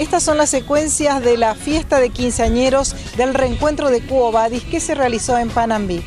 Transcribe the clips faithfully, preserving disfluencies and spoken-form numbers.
Estas son las secuencias de la fiesta de quinceañeros del reencuentro de Quo Vadis que se realizó en Panambi.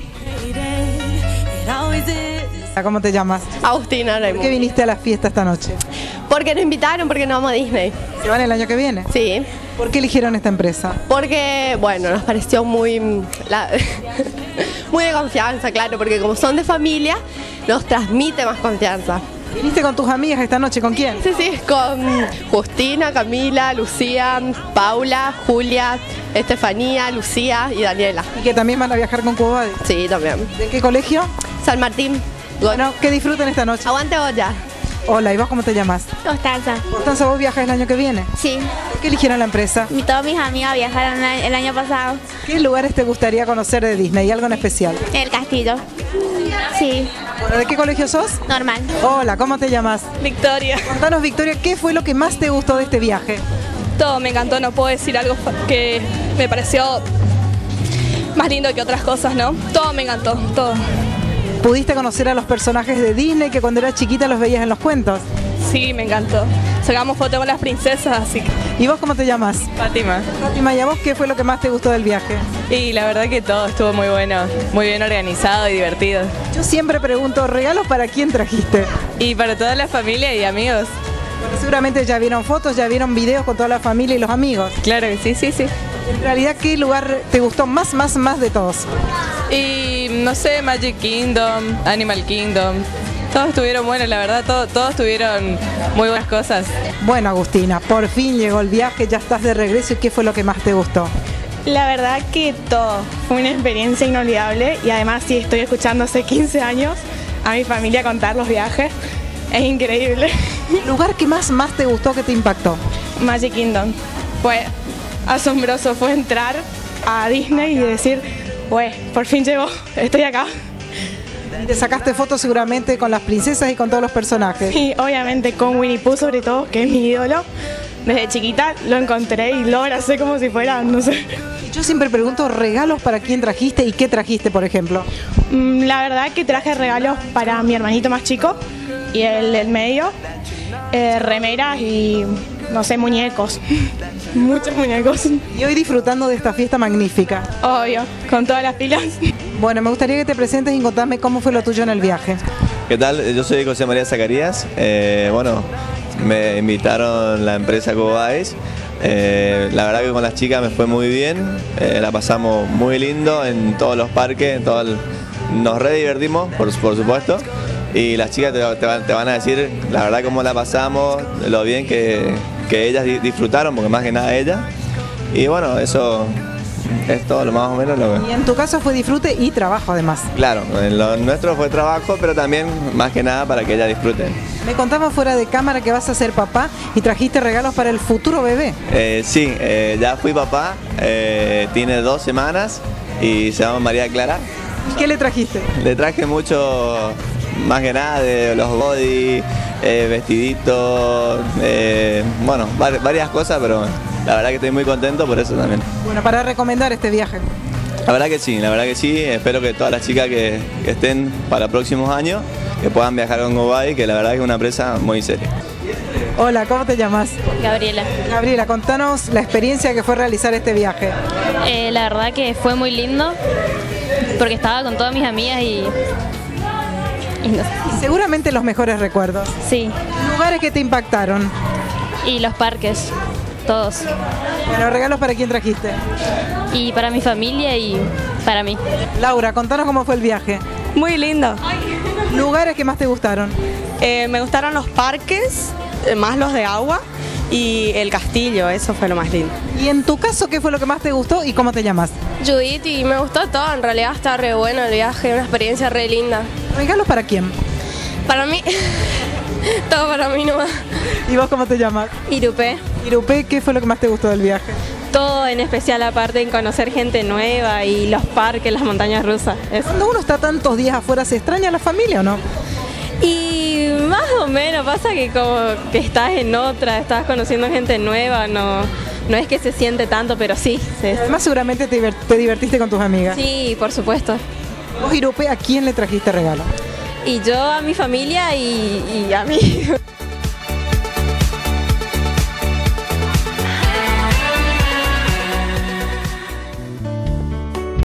¿Cómo te llamas? Agustina. ¿Por qué viniste a la fiesta esta noche? Porque nos invitaron, porque nos vamos a Disney. ¿Se van el año que viene? Sí. ¿Por qué eligieron esta empresa? Porque, bueno, nos pareció muy, la, muy de confianza, claro, porque como son de familia, nos transmite más confianza. ¿Viniste con tus amigas esta noche? ¿Con quién? Sí, sí, con Justina, Camila, Lucía, Paula, Julia, Estefanía, Lucía y Daniela. ¿Y que también van a viajar con Quo Vadis? Sí, también. ¿De qué colegio? San Martín. Bueno, que disfruten esta noche. Aguante olla. Hola, ¿y vos cómo te llamas? Constanza. Constanza, ¿vos viajas el año que viene? Sí. ¿Por qué eligieron la empresa? Y todas mis amigas viajaron el año pasado. ¿Qué lugares te gustaría conocer de Disney? ¿Algo en especial? El castillo. Sí. Bueno, ¿de qué colegio sos? Normal. Hola, ¿cómo te llamas? Victoria. Contanos, Victoria, ¿qué fue lo que más te gustó de este viaje? Todo me encantó, no puedo decir algo que me pareció más lindo que otras cosas, ¿no? Todo me encantó, todo. ¿Pudiste conocer a los personajes de Disney que cuando eras chiquita los veías en los cuentos? Sí, me encantó. Sacamos fotos con las princesas, así que... ¿Y vos cómo te llamas? Fátima. Fátima, ¿y a vos qué fue lo que más te gustó del viaje? Y la verdad que todo estuvo muy bueno, muy bien organizado y divertido. Yo siempre pregunto, ¿regalos para quién trajiste? Y para toda la familia y amigos. Porque seguramente ya vieron fotos, ya vieron videos con toda la familia y los amigos. Claro que sí, sí, sí. En realidad, ¿qué lugar te gustó más, más, más de todos? Y no sé, Magic Kingdom, Animal Kingdom. Todos estuvieron buenos, la verdad, todo, todos tuvieron muy buenas cosas. Bueno, Agustina, por fin llegó el viaje, ya estás de regreso. ¿Y qué fue lo que más te gustó? La verdad que todo, fue una experiencia inolvidable y además sí estoy escuchando hace quince años a mi familia contar los viajes, es increíble. ¿El lugar que más, más te gustó, que te impactó? Magic Kingdom, fue asombroso, fue entrar a Disney y decir, pues por fin llegó, estoy acá. Y te sacaste fotos seguramente con las princesas y con todos los personajes. Y obviamente con Winnie Pooh sobre todo, que es mi ídolo. Desde chiquita lo encontré y lo abracé como si fuera, no sé. Yo siempre pregunto, ¿regalos para quién trajiste y qué trajiste, por ejemplo? La verdad que traje regalos para mi hermanito más chico y el del medio, eh, remeras y, no sé, muñecos. Muchos muñecos. Y hoy disfrutando de esta fiesta magnífica. Obvio, con todas las pilas. Bueno, me gustaría que te presentes y contame cómo fue lo tuyo en el viaje. ¿Qué tal? Yo soy José María Zacarías. Eh, bueno, me invitaron la empresa Quo Vadis. Eh, la verdad que con las chicas me fue muy bien. Eh, la pasamos muy lindo en todos los parques. En todo el... Nos re divertimos, por, por supuesto. Y las chicas te, te, van, te van a decir la verdad cómo la pasamos, lo bien que, que ellas disfrutaron, porque más que nada ellas. Y bueno, eso es todo lo más o menos lo que... Y en tu caso fue disfrute y trabajo además. Claro, en lo nuestro fue trabajo, pero también más que nada para que ellas disfruten. Me contabas fuera de cámara que vas a ser papá y trajiste regalos para el futuro bebé. Eh, sí, eh, ya fui papá, eh, tiene dos semanas y se llama María Clara. ¿Y qué le trajiste? Le traje mucho, más que nada de los body, eh, vestiditos, eh, bueno, varias cosas, pero la verdad que estoy muy contento por eso también. Bueno, para recomendar este viaje. La verdad que sí, la verdad que sí, espero que todas las chicas que, que estén para próximos años, que puedan viajar con Quo Vadis, que la verdad que es una empresa muy seria. Hola, ¿cómo te llamas? Gabriela. Gabriela, contanos la experiencia que fue realizar este viaje. Eh, la verdad que fue muy lindo, porque estaba con todas mis amigas y... y no sé. Y seguramente los mejores recuerdos. Sí. ¿Lugares que te impactaron? Y los parques, todos. Bueno, ¿regalos para quién trajiste? Y para mi familia y para mí. Laura, contanos cómo fue el viaje. Muy lindo. ¿Lugares que más te gustaron? Eh, me gustaron los parques, eh, más los de agua, y el castillo, eso fue lo más lindo. ¿Y en tu caso qué fue lo que más te gustó y cómo te llamas? Judith, y me gustó todo, en realidad está re bueno el viaje, una experiencia re linda. ¿Regalos para quién? Para mí, todo para mí nomás. ¿Y vos cómo te llamas? Irupé. Irupé, ¿qué fue lo que más te gustó del viaje? Todo, en especial aparte en conocer gente nueva y los parques, las montañas rusas. Eso. Cuando uno está tantos días afuera, ¿se extraña a la familia o no? Y más o menos, pasa que como que estás en otra, estás conociendo gente nueva, no, no es que se siente tanto, pero sí. sí. Además seguramente te, divert te divertiste con tus amigas. Sí, por supuesto. Vos, Irupé, ¿a quién le trajiste regalo? Y yo a mi familia y, y a mí.